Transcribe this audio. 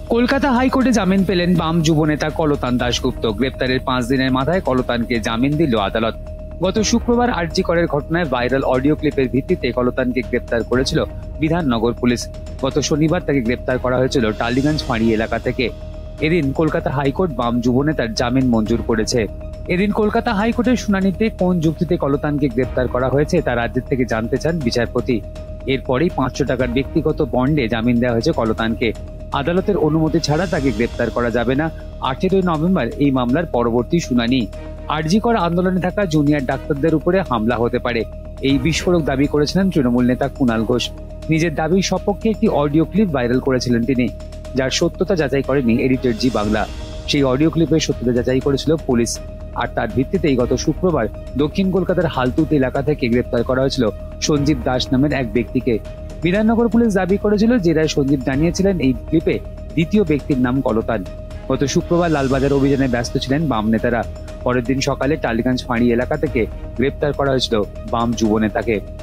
কলকাতা হাইকোর্টে জামিন পেলেন বাম যুবনেতা কলতান দাশগুপ্ত। গ্রেপ্তারের 5 দিনের মাথায় কলতানকে জামিন দিল আদালত। গত শুক্রবার আরজি করের ঘটনায় ভাইরাল অডিও ক্লিপের ভিত্তিতে কলতানকে গ্রেপ্তার করেছিল বিধাননগর পুলিশ। গত শনিবার তাকে গ্রেপ্তার করা হয়েছিল টালিগঞ্জ ফাঁড়ি এলাকা থেকে। এদিন কলকাতা হাইকোর্ট বাম যুবনেতার জামিন মঞ্জুর করেছে। এদিন কলকাতা হাইকোর্টের শুনানিতে কোন যুক্তিতে কলতানকে গ্রেপ্তার করা হয়েছে তা রাজ্যের থেকে জানতে চান বিচারপতি। এরপরেই 500 টাকার ব্যক্তিগত বন্ডে জামিন দেওয়া হয়েছে কলতানকে। আদালতের অনুমতি ছাড়া তাকে গ্রেপ্তার করা যাবে না। 18 নভেম্বর এই মামলার পরবর্তী শুনানি। আরজি কর আন্দোলনে থাকা জুনিয়র ডাক্তারদের উপরে হামলা হতে পারে, এই বিস্ফোরক দাবি করেছিলেন তৃণমূল নেতা কুণাল ঘোষ। নিজের দাবির সপক্ষে একটি অডিও ক্লিপ ভাইরাল করেছিলেন তিনি, যার সত্যতা যাচাই করেনি এডিটর জি বাংলা। সেই অডিও ক্লিপের সত্যতা যাচাই করেছিল পুলিশ, আর তার ভিত্তিতেই গত শুক্রবার দক্ষিণ কলকাতার হালতুত এলাকা থেকে গ্রেপ্তার করা হয়েছিল সঞ্জীব দাস নামের এক ব্যক্তিকে। বিধাননগর পুলিশ দাবি করেছিল জেরায় সঞ্জীব জানিয়েছিলেন এই ক্লিপে দ্বিতীয় ব্যক্তির নাম কলতান। গত শুক্রবার লালবাজার অভিযানে ব্যস্ত ছিলেন বাম নেতারা। পরের দিন সকালে টালিগঞ্জ ফাঁড়ি এলাকা থেকে গ্রেপ্তার করা হয়েছিল বাম যুবনেতাকে।